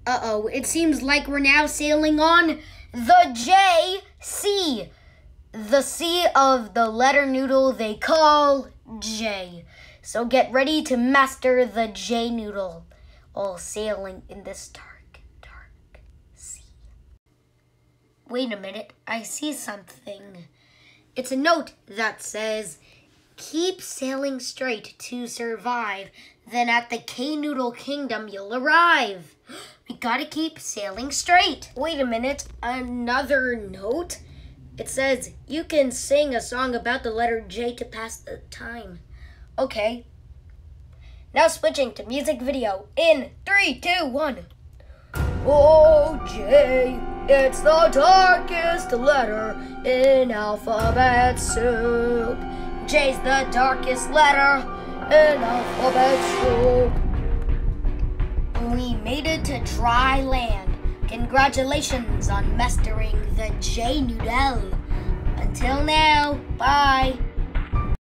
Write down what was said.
Uh-oh, it seems like we're now sailing on the J-Sea. The sea of the letter noodle they call J. So get ready to master the J noodle, all sailing in this dark, dark sea. Wait a minute, I see something. It's a note that says, keep sailing straight to survive, then at the K-Noodle Kingdom you'll arrive. We gotta keep sailing straight. Wait a minute, another note? It says, you can sing a song about the letter J to pass the time. Okay. Now switching to music video in 3, 2, 1. Oh, J, it's the darkest letter in alphabet soup. J's the darkest letter in alphabet soup. We made it to dry land. Congratulations on mastering the J noodle.